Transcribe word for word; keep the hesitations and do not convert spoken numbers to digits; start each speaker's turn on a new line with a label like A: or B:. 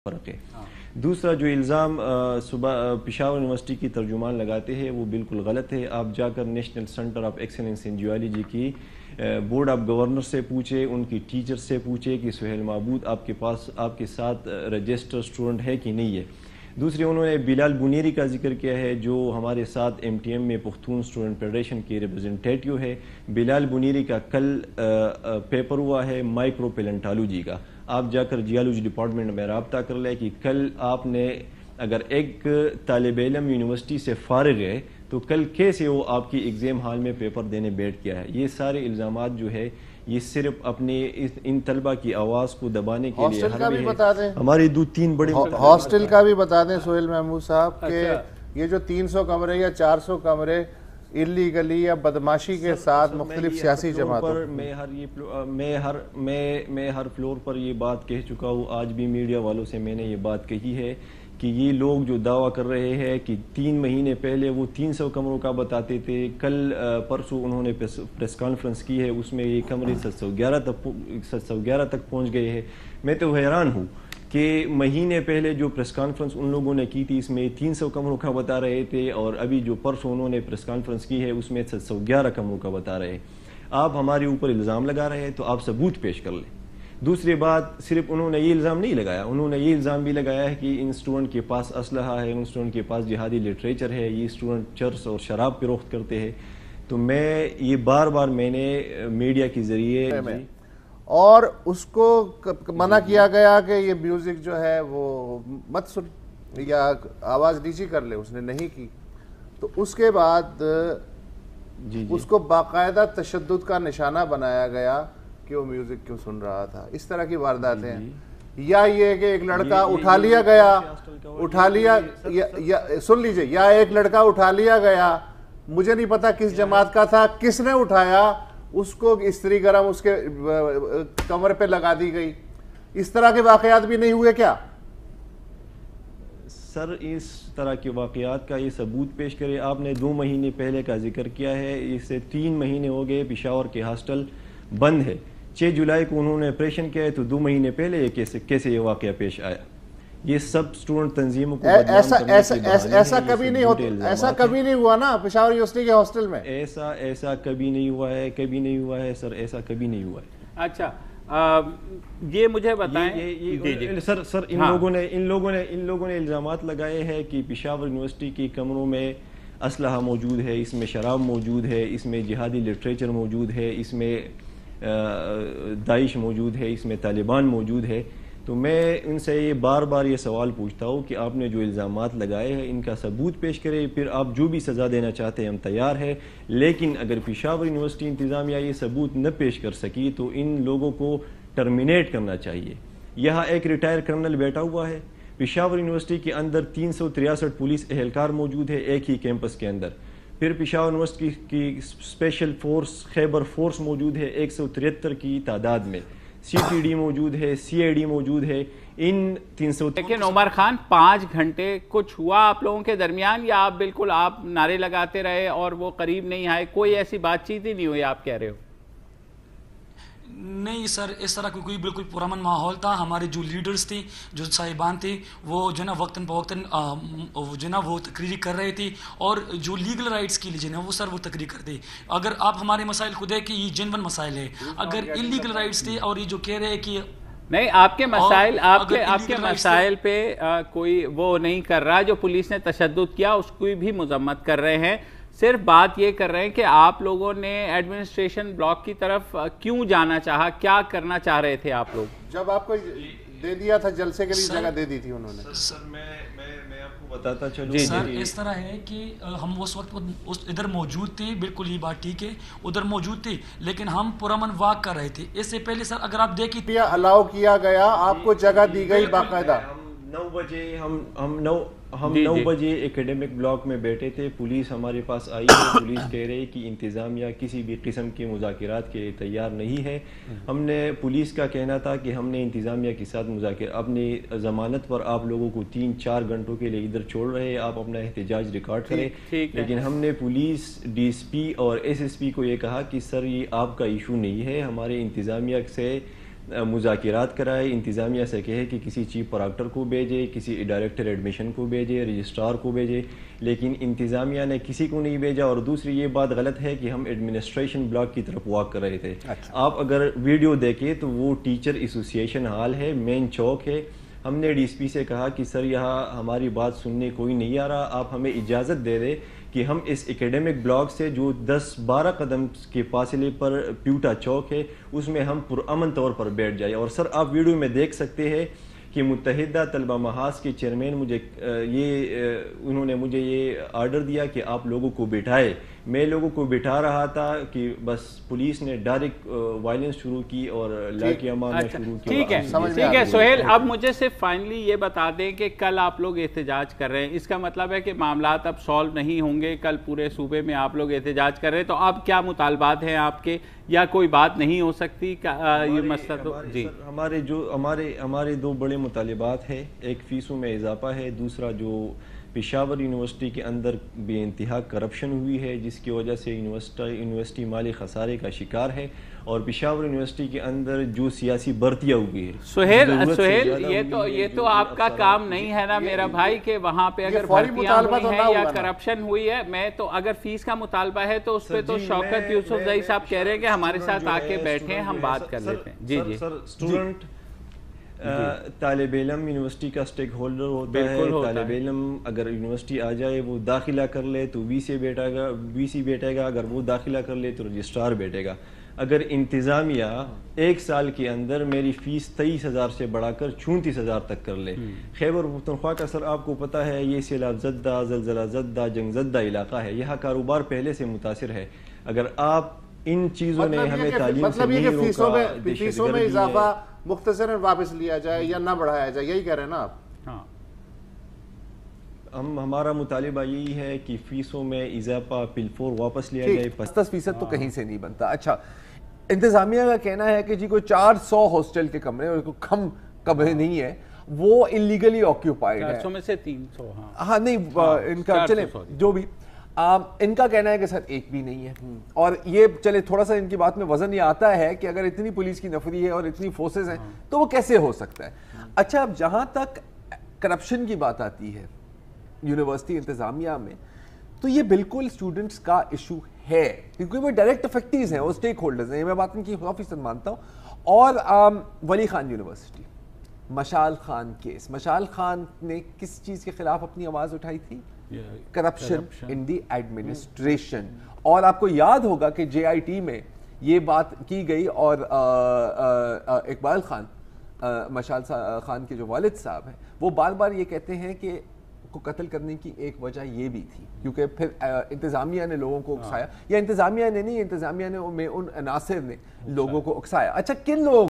A: فرق ہے. دوسرا جو الزام صبح پشاور یونیورسٹی کی ترجمان لگاتے ہیں وہ بالکل غلط ہے. آپ جا کر national centre of excellence in geology کی بورڈ آف گورنر سے پوچھے, ان کی ٹیچر سے پوچھے کہ سہیل معبود آپ کے پاس آپ کے ساتھ رجسٹر اسٹوڈنٹ ہے کہ نہیں ہے. دوسری انہوں نے بلال بنیری کا ذکر کیا ہے جو ہمارے ساتھ ایم ٹی ایم میں پختون اسٹوڈنٹ فیڈریشن کے ریپرزنٹیٹیو ہے. بلال بنیری کا کل پیپر ہوا ہے مائکرو پیلنٹالوجی کا. آپ جا کر جیولوجی ڈپارٹمنٹ میں رابطہ کر لیں کہ کل آپ نے اگر ایک طالب علم یونیورسٹی سے فارغ ہے تو کل کیسے وہ آپ کی ایگزام ہال میں پیپر دینے بیٹھ گیا ہے. یہ سارے الزامات جو ہے یہ صرف اپنے ان طلبہ کی آواز کو دبانے کے لیے
B: ہاسٹل کا بھی بتا دیں,
A: ہماری دو تین بڑے
B: ہاسٹل کا بھی بتا دیں سہیل محمود صاحب کہ یہ جو تین سو کمرے یا چار سو کمرے اللیگلی یا بدماشی کے ساتھ مختلف سیاسی جماعتوں
A: میں ہر یہ میں ہر میں میں ہر فلور پر یہ بات کہہ چکا ہوں. آج بھی میڈیا والوں سے میں نے یہ بات کہی ہے کہ یہ لوگ جو دعویٰ کر رہے ہیں کہ تین مہینے پہلے وہ تین سو کمروں کا بتاتے تھے, کل پرسوں انہوں نے پریس کانفرنس کی ہے اس میں یہ کمرے سات سو گیارہ تک سات سو گیارہ تک پہنچ گئے ہیں. میں تو حیران ہوں کہ مہینے پہلے جو پریس کانفرنس ان لوگوں نے کی تھی اس میں تین سو کمروں کا بتا رہے تھے اور ابھی جو پرسوں انہوں نے پریس کانفرنس کی ہے اس میں سات سو گیارہ کمروں کا بتا رہے ہیں. آپ ہمارے اوپر الزام لگا رہے ہیں تو آپ ثبوت پیش کر لیں. دوسری بات, صرف انہوں نے یہ الزام نہیں لگایا, انہوں نے یہ الزام بھی لگایا ہے کہ ان اسٹوڈنٹ کے پاس اسلحہ ہے, ان اسٹوڈنٹ کے پاس جہادی لٹریچر ہے, یہ اسٹوڈنٹ چرس اور شراب فروخت کرتے ہیں. تو میں یہ بار بار میں نے میڈیا کے ذریعے
B: اور اس کو منع کیا گیا کہ یہ میوزک جو ہے وہ مت سن یا آواز نیچی کر لے, اس نے نہیں کی. تو اس کے بعد
A: جی
B: اس کو باقاعدہ تشدد کا نشانہ بنایا گیا کہ وہ میوزک کیوں سن رہا تھا. اس طرح کی وارداتیں ہیں. یا یہ کہ ایک لڑکا اٹھا لیا گیا اٹھا لیا سن لیجئے یا ایک لڑکا اٹھا لیا گیا, مجھے نہیں پتا کس جماعت کا تھا, کس نے اٹھایا, اس کو استری گرم اس کے کمر پہ لگا دی گئی. اس طرح کے واقعات بھی نہیں ہوئے کیا؟
A: سر اس طرح کے واقعات کا یہ ثبوت پیش کرے. آپ نے دو مہینے پہلے کا ذکر کیا ہے, اس سے تین مہینے ہو گئے پشاور کے ہاسٹل بند ہے. چھ جولائی کو انہوں نے آپریشن کیا ہے تو دو مہینے پہلے یہ کیسے کیسے یہ واقعہ پیش آیا. یہ سب اسٹوڈنٹ تنظیموں کو
B: ایسا ایسا ایسا کبھی نہیں ہوتا, ایسا کبھی نہیں ہوا نا پشاور یونیورسٹی کے ہاسٹل میں.
A: ایسا ایسا کبھی نہیں ہوا ہے, کبھی نہیں ہوا ہے سر, ایسا کبھی نہیں ہوا ہے.
C: اچھا یہ مجھے بتائیں
A: سر سر ان لوگوں نے ان لوگوں نے ان لوگوں نے الزامات لگائے ہیں کہ پشاور یونیورسٹی کی کمروں میں اسلحہ موجود ہے, اس میں شراب موجود ہے, اس میں جہادی لٹریچر موجود ہے, اس میں داعش موجود ہے, اس میں طالبان موجود ہے. تو میں ان سے یہ بار بار یہ سوال پوچھتا ہوں کہ آپ نے جو الزامات لگائے ہیں ان کا ثبوت پیش کرے, پھر آپ جو بھی سزا دینا چاہتے ہیں ہم تیار ہیں. لیکن اگر پشاور یونیورسٹی انتظامیہ یہ ثبوت نہ پیش کر سکی تو ان لوگوں کو ٹرمینیٹ کرنا چاہیے. یہاں ایک ریٹائر کرنل بیٹھا ہوا ہے, پشاور یونیورسٹی کے اندر تین سو تریاسٹھ پولیس اہلکار موجود ہے ایک ہی کیمپس کے اندر. پھر پشاور یونیورسٹی کی اسپیشل فورس خیبر فورس موجود ہے ایک سو تریہتر کی تعداد میں, سی ٹی ڈی موجود ہے, سی آئی ڈی موجود ہے. ان تین سو
C: لیکن عمر خان پانچ گھنٹے کچھ ہوا آپ لوگوں کے درمیان یا آپ بالکل آپ نعرے لگاتے رہے اور وہ قریب نہیں آئے, کوئی ایسی بات چیت ہی نہیں ہوئی آپ کہہ رہے ہو؟
D: نہیں سر, اس طرح کوئی بالکل پرامن ماحول تھا. ہمارے جو لیڈرز تھے, جو صاحبان تھے, وہ جو نا وقتاً فوقتاً جو نا وہ تقریر کر رہے تھے اور جو لیگل رائٹس کے لیے جو نا وہ سر وہ تقریر کرتے. اگر آپ ہمارے مسائل کو دیکھیں یہ جنون مسائل ہے. اگر انلیگل رائٹس تھے اور یہ جو کہہ رہے ہیں کہ
C: نہیں آپ کے مسائل آپ کے آپ کے مسائل پہ کوئی وہ نہیں کر رہا, جو پولیس نے تشدد کیا اس کو بھی مذمت کر رہے ہیں, صرف بات یہ کر رہے ہیں کہ آپ لوگوں نے ایڈمنسٹریشن بلاک کی طرف کیوں جانا چاہا, کیا کرنا چاہ رہے تھے آپ لوگ؟
B: جب آپ کو دے دیا تھا جلسے کے لیے جگہ دے دی تھی انہوں نے.
D: سر
A: میں میں آپ کو بتاتا چلوں
D: سر اس طرح ہے کہ ہم اس وقت ادھر موجود تھے, بالکل یہ بات ٹھیک ہے, ادھر موجود تھے, لیکن ہم پرامن واک کر رہے تھے. اس سے پہلے سر اگر آپ دیکھیں
B: الاؤ کیا گیا, آپ کو جگہ دی گئی باقاعدہ.
A: نو بجے ہم ہم نو ہم نو بجے ایکیڈمک بلاک میں بیٹھے تھے, پولیس ہمارے پاس آئی ہے, پولیس کہہ رہی کہ انتظامیہ کسی بھی قسم کے مذاکرات کے لیے تیار نہیں ہے. ہم نے پولیس کا کہنا تھا کہ ہم نے انتظامیہ کے ساتھ مذاکر اپنی ضمانت پر آپ لوگوں کو تین چار گھنٹوں کے لیے ادھر چھوڑ رہے ہیں, آپ اپنا احتجاج ریکارڈ کریں. لیکن ہم نے پولیس ڈی ایس پی اور ایس ایس پی کو یہ کہا کہ سر یہ آپ کا ایشو نہیں ہے, ہمارے انتظامیہ سے مذاکرات کرائے، انتظامیہ سے کہے کہ کسی چیف پراکٹر کو بھیجے، کسی ڈائریکٹر ایڈمیشن کو بھیجے، رجسٹرار کو بھیجے، لیکن انتظامیہ نے کسی کو نہیں بھیجا. اور دوسری یہ بات غلط ہے کہ ہم ایڈمنسٹریشن بلاک کی طرف واک کر رہے تھے. آپ اگر ویڈیو دیکھیں تو وہ ٹیچر ایسوسیشن ہال ہے، مین چوک ہے. ہم نے ڈی ایس پی سے کہا کہ سر یہاں ہماری بات سننے کوئی نہیں آ رہا، آپ ہمیں اجازت دے دیں کہ ہم اس اکیڈمک بلاک سے جو دس بارہ قدم کے فاصلے پر پیوٹا چوک ہے اس میں ہم پرامن طور پر بیٹھ جائیں. اور سر آپ ویڈیو میں دیکھ سکتے ہیں کہ متحدہ طلبہ محاذ کے چیئرمین مجھے یہ انہوں نے مجھے یہ آرڈر دیا کہ آپ لوگوں کو بٹھائے. میں لوگوں کو بٹھا رہا تھا کہ بس پولیس نے ڈائریکٹ وائلنس شروع کی اور لاٹیاں مارنا شروع کیا.
C: ٹھیک ہے ٹھیک ہے سہیل، اب مجھے صرف فائنلی یہ بتا دیں کہ کل آپ لوگ احتجاج کر رہے ہیں، اس کا مطلب ہے کہ معاملات اب سالو نہیں ہوں گے. کل پورے صوبے میں آپ لوگ احتجاج کر رہے ہیں، تو اب کیا مطالبات ہیں آپ کے، یا کوئی بات نہیں ہو سکتی یہ مسئلہ؟ تو جی
A: ہمارے جو ہمارے ہمارے دو بڑے مطالبات ہیں، ایک فیسوں میں اضافہ ہے، دوسرا جو پشاور یونیورسٹی کے اندر بے انتہا کرپشن ہوئی ہے جس کی وجہ سے یونیورسٹی یونیورسٹی مالی خسارے کا شکار ہے، اور پشاور یونیورسٹی کے اندر جو سیاسی برتیاں ہوئی ہے.
C: سہیل سہیل یہ تو یہ تو آپ کا کام نہیں ہے نا میرا بھائی کہ وہاں پہ اگر بھرتیاں ہوئی ہیں یا کرپشن ہوئی ہے. میں تو اگر فیس کا مطالبہ ہے تو اس پہ تو شوکت یوسف زئی صاحب کہہ رہے ہیں کہ ہمارے ساتھ آ کے بیٹھیں، ہم بات کر لیتے ہیں. جی جی
A: سر اسٹوڈنٹ طالب علم یونیورسٹی کا سٹیک ہولڈر ہوتا ہے. طالب علم اگر یونیورسٹی آ جائے وہ داخلہ کر لے تو وی سی بیٹھے گا وی سی بیٹھے گا اگر وہ داخلہ کر لے تو رجسٹرار بیٹھے گا. اگر انتظامیہ ایک سال کے اندر میری فیس تیئیس ہزار سے بڑھا کر چونتیس ہزار تک کر لے. خیبر پختونخوا کا سر آپ کو پتہ ہے یہ سیلاب زدہ، زلزلہ زدہ، جنگ زدہ علاقہ ہے، یہاں کاروبار پہلے سے متاثر ہے. اگر آپ ان چیزوں نے ہمیں تعلیم سے نہیں روکا،
B: فیسوں میں فیسوں میں اضافہ مختصراً واپس لیا جائے یا نہ بڑھایا جائے، یہی کہہ رہے ہیں نا آپ؟
C: ہاں
A: ہم ہمارا مطالبہ یہی ہے کہ فیسوں میں اضافہ پلفور واپس لیا جائے.
E: دس فیصد تو کہیں سے نہیں بنتا. اچھا، انتظامیہ کا کہنا ہے کہ جی کوئی چار سو ہاسٹل کے کمرے اور کوئی کم کمرے نہیں ہے، وہ انلیگلی آکیوپائڈ ہے.
C: چار سو میں سے تین سو
E: ہاں نہیں ان کا چلے جو بھی ان کا کہنا ہے کہ سر ایک بھی نہیں ہے. اور یہ چلے تھوڑا سا ان کی بات میں وزن یہ آتا ہے کہ اگر اتنی پولیس کی نفری ہے اور اتنی فورسز ہیں تو وہ کیسے ہو سکتا ہے. اچھا، اب جہاں تک کرپشن کی بات آتی ہے یونیورسٹی انتظامیہ میں، تو یہ بالکل اسٹوڈنٹس کا ایشو ہے کیونکہ وہ ڈائریکٹ افیکٹیز ہیں، وہ اسٹیک ہولڈرز ہیں. میں بات ان کی سو فیصد مانتا ہوں. اور ولی خان یونیورسٹی، مشال خان کیس، مشال خان نے کس چیز کے خلاف اپنی آواز اٹھائی تھی؟ Corruption in the administration. اور آپ کو یاد ہوگا کہ جے آئی ٹی میں یہ بات کی گئی اور اقبال خان، مشال خان کے جو والد صاحب ہیں، وہ بار بار یہ کہتے ہیں کہ کو قتل کرنے کی ایک وجہ یہ بھی تھی کیونکہ پھر انتظامیہ نے لوگوں کو اکسایا، یا انتظامیہ نے نہیں، انتظامیہ نے میں ان عناصر نے لوگوں کو اکسایا. اچھا، کن لوگوں